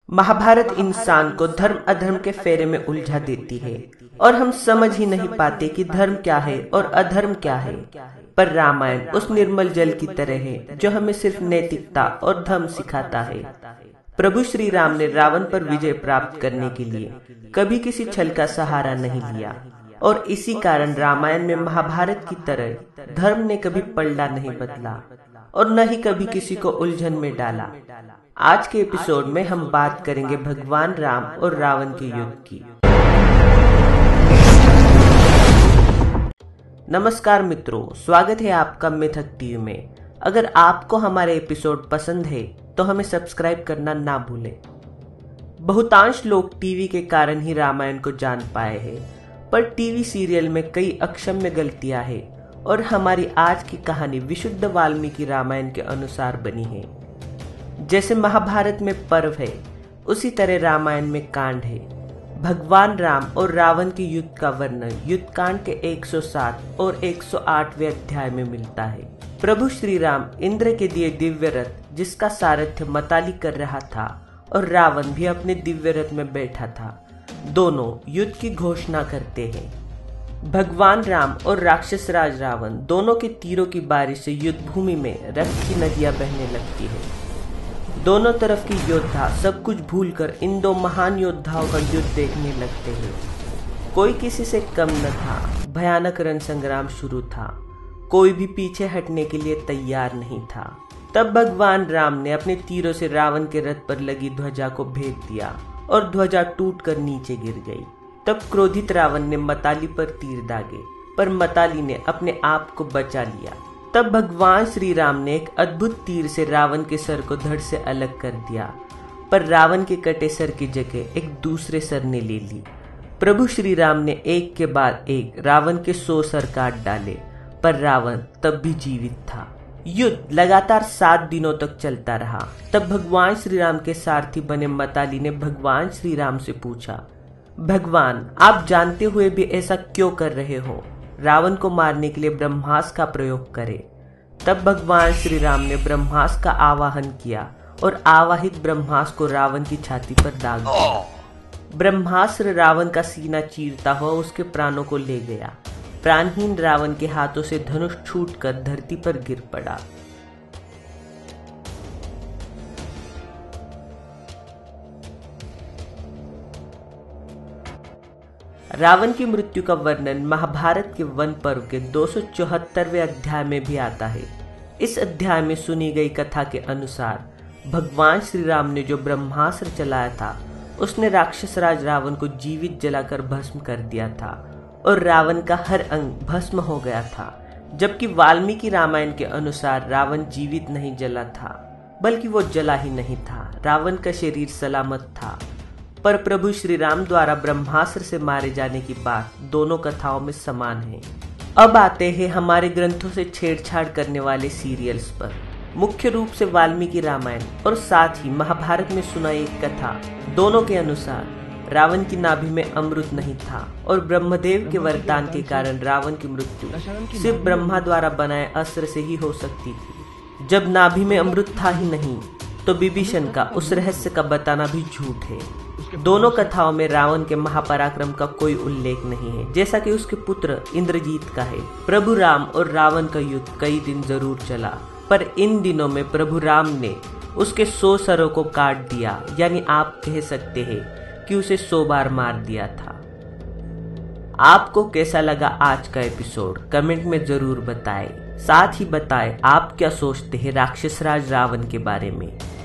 महाभारत इंसान को धर्म अधर्म के फेरे में उलझा देती है और हम समझ ही नहीं पाते कि धर्म क्या है और अधर्म क्या है। पर रामायण उस निर्मल जल की तरह है जो हमें सिर्फ नैतिकता और धर्म सिखाता है। प्रभु श्री राम ने रावण पर विजय प्राप्त करने के लिए कभी किसी छल का सहारा नहीं लिया और इसी कारण रामायण में महाभारत की तरह धर्म ने कभी पलड़ा नहीं बदला और न ही कभी किसी को उलझन में डाला। आज के एपिसोड में हम बात करेंगे भगवान राम और रावण के युद्ध की। नमस्कार मित्रों, स्वागत है आपका मिथक टीवी में। अगर आपको हमारे एपिसोड पसंद है तो हमें सब्सक्राइब करना ना भूलें। बहुतांश लोग टीवी के कारण ही रामायण को जान पाए हैं, पर टीवी सीरियल में कई अक्षम्य गलतियां हैं और हमारी आज की कहानी विशुद्ध वाल्मीकि रामायण के अनुसार बनी है। जैसे महाभारत में पर्व है, उसी तरह रामायण में कांड है। भगवान राम और रावण के युद्ध का वर्णन युद्ध कांड के 107 और 108वें अध्याय में मिलता है। प्रभु श्री राम इंद्र के दिए दिव्य रथ जिसका सारथ्य मताली कर रहा था और रावण भी अपने दिव्य रथ में बैठा था, दोनों युद्ध की घोषणा करते हैं। भगवान राम और राक्षस राज रावण दोनों के तीरों की बारिश से युद्ध भूमि में रक्त की नदियां बहने लगती है। दोनों तरफ के योद्धा सब कुछ भूलकर इन दो महान योद्धाओं का युद्ध देखने लगते हैं। कोई किसी से कम न था। भयानक रण संग्राम शुरू था। कोई भी पीछे हटने के लिए तैयार नहीं था। तब भगवान राम ने अपने तीरों से रावण के रथ पर लगी ध्वजा को भेद दिया और ध्वजा टूटकर नीचे गिर गई। तब क्रोधित रावण ने मताली पर तीर दागे, पर मताली ने अपने आप को बचा लिया। तब भगवान श्री राम ने एक अद्भुत तीर से रावण के सर को धड़ से अलग कर दिया, पर रावण के कटे सर की जगह एक दूसरे सर ने ले ली। प्रभु श्री राम ने एक के बाद एक रावण के 100 सर काट डाले, पर रावण तब भी जीवित था। युद्ध लगातार 7 दिनों तक चलता रहा। तब भगवान श्री राम के सारथी बने मताली ने भगवान श्री राम से पूछा, भगवान, आप जानते हुए भी ऐसा क्यों कर रहे हो? रावण को मारने के लिए ब्रह्मास्त्र का प्रयोग करें। तब भगवान श्री राम ने ब्रह्मास्त्र का आवाहन किया और आवाहित ब्रह्मास्त्र को रावण की छाती पर दाग दिया। ब्रह्मास्त्र रावण का सीना चीरता हुआ उसके प्राणों को ले गया। प्राणहीन रावण के हाथों से धनुष छूटकर धरती पर गिर पड़ा। रावण की मृत्यु का वर्णन महाभारत के वन पर्व के 274वें अध्याय में भी आता है। इस अध्याय में सुनी गई कथा के अनुसार भगवान श्री राम ने जो ब्रह्मास्त्र चलाया था, उसने राक्षस राज रावण को जीवित जलाकर भस्म कर दिया था और रावण का हर अंग भस्म हो गया था। जबकि वाल्मीकि रामायण के अनुसार रावण जीवित नहीं जला था, बल्कि वो जला ही नहीं था। रावण का शरीर सलामत था। पर प्रभु श्री राम द्वारा ब्रह्मास्त्र से मारे जाने की बात दोनों कथाओं में समान है। अब आते हैं हमारे ग्रंथों से छेड़छाड़ करने वाले सीरियल्स पर। मुख्य रूप से वाल्मीकि रामायण और साथ ही महाभारत में सुनाई एक कथा। दोनों के अनुसार रावण की नाभि में अमृत नहीं था और ब्रह्मदेव के वरदान के कारण रावण की मृत्यु सिर्फ ब्रह्मा द्वारा बनाए अस्त्र से ही हो सकती थी। जब नाभि में अमृत था ही नहीं, तो विभीषण का उस रहस्य का बताना भी झूठ है। दोनों कथाओं में रावण के महापराक्रम का कोई उल्लेख नहीं है, जैसा कि उसके पुत्र इंद्रजीत का है। प्रभु राम और रावण का युद्ध कई दिन जरूर चला, पर इन दिनों में प्रभु राम ने उसके 100 सरों को काट दिया, यानी आप कह सकते हैं कि उसे 100 बार मार दिया था। आपको कैसा लगा आज का एपिसोड? कमेंट में जरूर बताएं। साथ ही बताएं आप क्या सोचते हैं राक्षस राज रावण के बारे में।